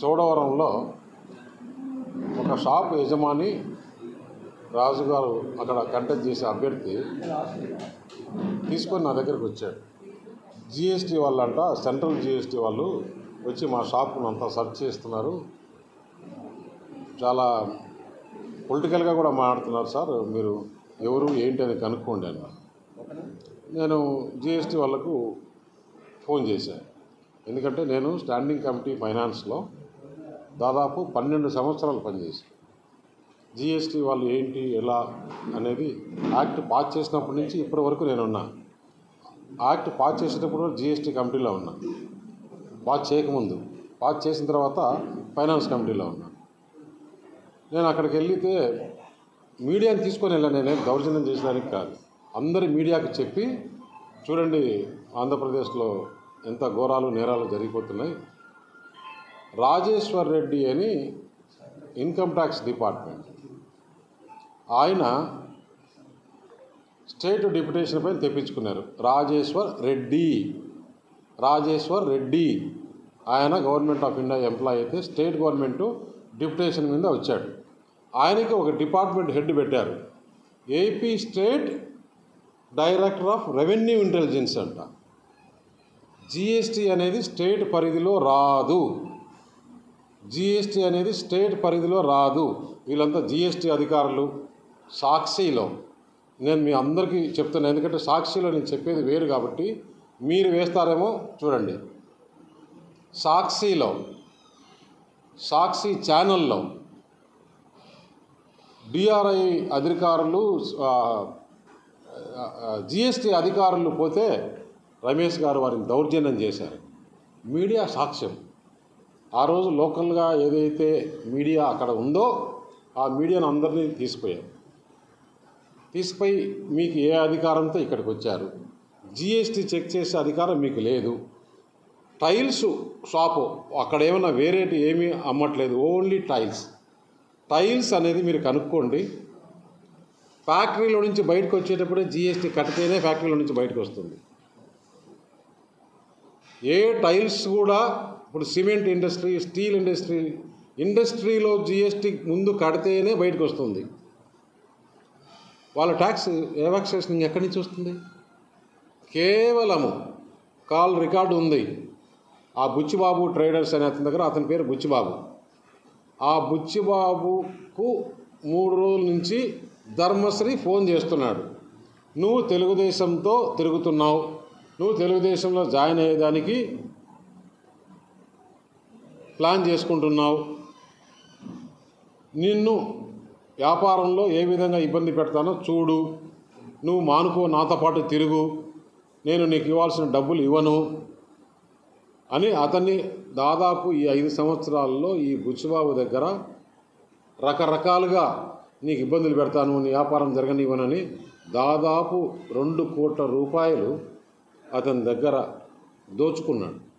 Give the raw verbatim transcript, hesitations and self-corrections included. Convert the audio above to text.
చోడవరంలో ఒక షాప్ యజమాని రాజుగారు అక్కడ కంటెస్ట్ చేసే అభ్యర్థి తీసుకొని నా దగ్గరికి వచ్చాడు. జిఎస్టీ వాళ్ళంట, సెంట్రల్ జిఎస్టీ వాళ్ళు వచ్చి మా షాప్ను అంతా సెర్చ్ చేస్తున్నారు, చాలా పొలిటికల్గా కూడా మాట్లాడుతున్నారు సార్, మీరు ఎవరు ఏంటి అని కనుక్కోండి అన్న. నేను జిఎస్టీ వాళ్ళకు ఫోన్ చేశాను. ఎందుకంటే నేను స్టాండింగ్ కమిటీ ఫైనాన్స్లో దాదాపు పన్నెండు సంవత్సరాలు పనిచేశాను. జిఎస్టీ వాళ్ళు ఏంటి ఎలా అనేది యాక్ట్ పాస్ చేసినప్పటి నుంచి ఇప్పటి వరకు నేను ఉన్నా. యాక్ట్ పాస్ చేసేటప్పుడు జిఎస్టీ కమిటీలో ఉన్నా, పాస్ చేయకముందు, పాస్ చేసిన తర్వాత ఫైనాన్స్ కమిటీలో ఉన్నా. నేను అక్కడికి వెళ్తే మీడియాని తీసుకొని వెళ్ళాను. నేనేం దౌర్జన్యం చేసేదానికి కాదు, అందరి మీడియాకి చెప్పి చూడండి ఆంధ్రప్రదేశ్లో ఎంత ఘోరాలు నేరాలు జరిగిపోతున్నాయి. రాజేశ్వర్ రెడ్డి అని ఇన్కమ్ ట్యాక్స్ డిపార్ట్మెంట్ ఆయన స్టేట్ డిప్యుటేషన్ పైన తెప్పించుకున్నారు. రాజేశ్వర్ రెడ్డి రాజేశ్వర్ రెడ్డి ఆయన గవర్నమెంట్ ఆఫ్ ఇండియా ఎంప్లాయీ అయితే స్టేట్ గవర్నమెంట్ డిప్యుటేషన్ మీద వచ్చాడు. ఆయనకి ఒక డిపార్ట్మెంట్ హెడ్ పెట్టారు, AP state director of revenue intelligence అంట. జిఎస్టీ అనేది స్టేట్ పరిధిలో రాదు, జిఎస్టీ అనేది స్టేట్ పరిధిలో రాదు. వీళ్ళంతా జిఎస్టీ అధికారులు. సాక్షిలో నేను మీ అందరికీ చెప్తున్నాను, ఎందుకంటే సాక్షిలో నేను చెప్పేది వేరు కాబట్టి మీరు వేస్తారేమో చూడండి. సాక్షిలో, సాక్షి ఛానల్లో డిఆర్ఐ అధికారులు, జిఎస్టీ అధికారులు పోతే రమేష్ గారు వారిని దౌర్జన్యం చేశారు. మీడియా సాక్ష్యం. ఆ రోజు లోకల్గా ఏదైతే మీడియా అక్కడ ఉందో ఆ మీడియాను అందరినీ తీసుకుపోయారు. తీసుకుపోయి మీకు ఏ అధికారంతో ఇక్కడికి వచ్చారు, జిఎస్టీ చెక్ చేసే అధికారం మీకు లేదు. టైల్స్ షాపు అక్కడ ఏమన్నా వేరేటి ఏమీ అమ్మట్లేదు, ఓన్లీ టైల్స్. టైల్స్ అనేది మీరు కనుక్కోండి. ఫ్యాక్టరీలో నుంచి బయటకు వచ్చేటప్పుడే జిఎస్టీ కట్టితేనే ఫ్యాక్టరీలో నుంచి బయటకు వస్తుంది. ఏ టైల్స్ కూడా ఇప్పుడు సిమెంట్ ఇండస్ట్రీ, స్టీల్ ఇండస్ట్రీ, ఇండస్ట్రీలో జిఎస్టీ ముందు కడితేనే బయటకు వస్తుంది. వాళ్ళ ట్యాక్స్ ఎవాక్సేషన్ ఎక్కడి నుంచి వస్తుంది? కేవలము కాల్ రికార్డు ఉంది. ఆ బుచ్చిబాబు ట్రేడర్స్ అనే అతని దగ్గర, అతని పేరు బుచ్చిబాబు. ఆ బుచ్చిబాబుకు మూడు రోజుల నుంచి ధర్మశ్రీ ఫోన్ చేస్తున్నాడు, నువ్వు తెలుగుదేశంతో తిరుగుతున్నావు, నువ్వు తెలుగుదేశంలో జాయిన్ అయ్యేదానికి ప్లాన్ చేసుకుంటున్నావు, నిన్ను వ్యాపారంలో ఏ విధంగా ఇబ్బంది పెడతానో చూడు, నువ్వు మానుకో, నాతో పాటు తిరుగు, నేను నీకు ఇవ్వాల్సిన డబ్బులు ఇవ్వను అని అతన్ని దాదాపు ఈ ఐదు సంవత్సరాల్లో ఈ బుచ్చిబాబు దగ్గర రకరకాలుగా నీకు ఇబ్బందులు పెడతాను, నీ వ్యాపారం జరగనివ్వనని దాదాపు రెండు కోట్ల రూపాయలు అతని దగ్గర దోచుకున్నాడు.